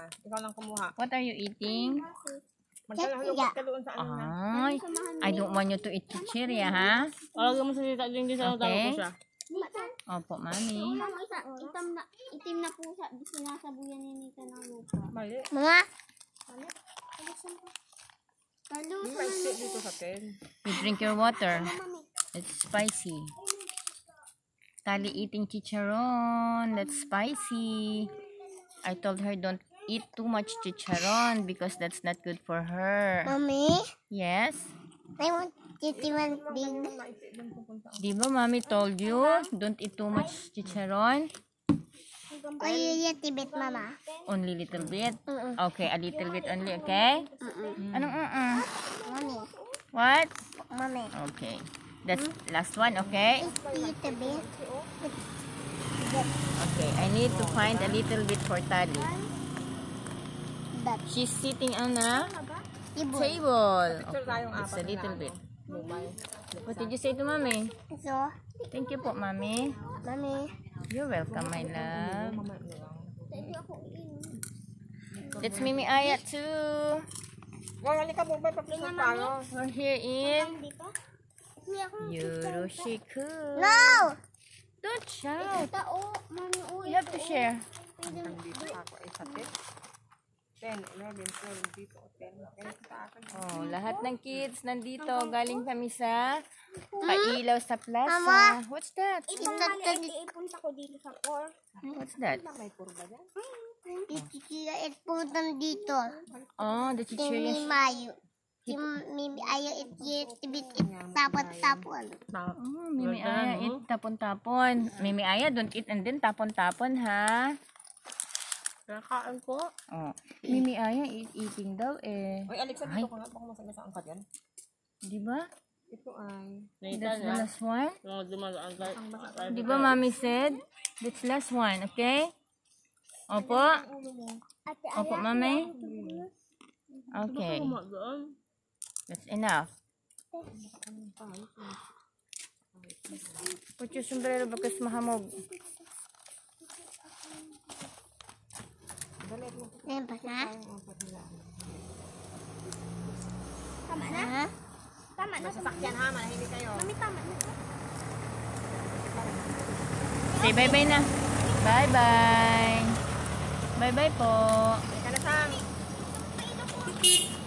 Ikaw lang kumuha. What are you eating? Magkalahugot ka doon sa ano na. Ay, I don't want you to eat chichirya, ha? Alagay mo sa dita din sa Okay. talo ko siya. Opo, mami. Itim na po siya. Sinasabuyan ni Nita ng lupa. Mali. Mama? May stick dito sa tin. You drink your water. It's spicy. Tali eating chicharon. That's spicy. I told her don't eat too much chicharon because that's not good for her. Mommy? Yes? I want chicharon big. Di ba mommy told you don't eat too much chicharon? Ay, tibet, mama. Only little bit? Mm-mm. Okay, a little bit only, okay? Anong Mommy. What? Mommy. Okay. That's last one, okay? Eat a bit. Okay, I need to find a little bit for Tali. That. She's sitting on a Tibol. table. Picture tayong It's a apat little na bit. Bumay. What did you say to mommy? So, Thank you po, mommy. mommy. You're welcome, my love. Mamay na lang. That's Mimi Aya too. Wow, halika mo ba papicture tayo? We're here in Yoroshiku. No! Don't shout. Tao, mami, You have to share. Dito ako ay sa 10, 11, 12, dito 10. Sa akin. Oh, lahat ng kids nandito. Galing kami sa pailaw sa plaza. Mama. What's that? Ipunta ko dito sa core. What's that? May kurba dyan. Ipunta ipunta dito. Oh, the Si chichirya. Mayo. Si Mimi ayaw itibit tapon-tapon. Oh, Mimi Aya, eat tapon-tapon. Mimi Aya, don't eat and then tapon-tapon, ha? Nakakaan ko. Oh, Mimi Aya, eating daw eh. Ay, Alexa, dito ka nga. Baka masagasaan ka dyan. Di ba? Ito ay. That's the last one. Dumagaan Di ba Mommy said? That's last one, okay? Opo? Opo, Mami? Okay. That's enough. Put your sombrero bakas mahamog. Ayan pa na? Tama na? Ha? Tama na. Sasakyan ha, manahimik kayo. Mami, tama na. Say bye-bye na. Bye-bye. Bye-bye po. Ika na, Sam.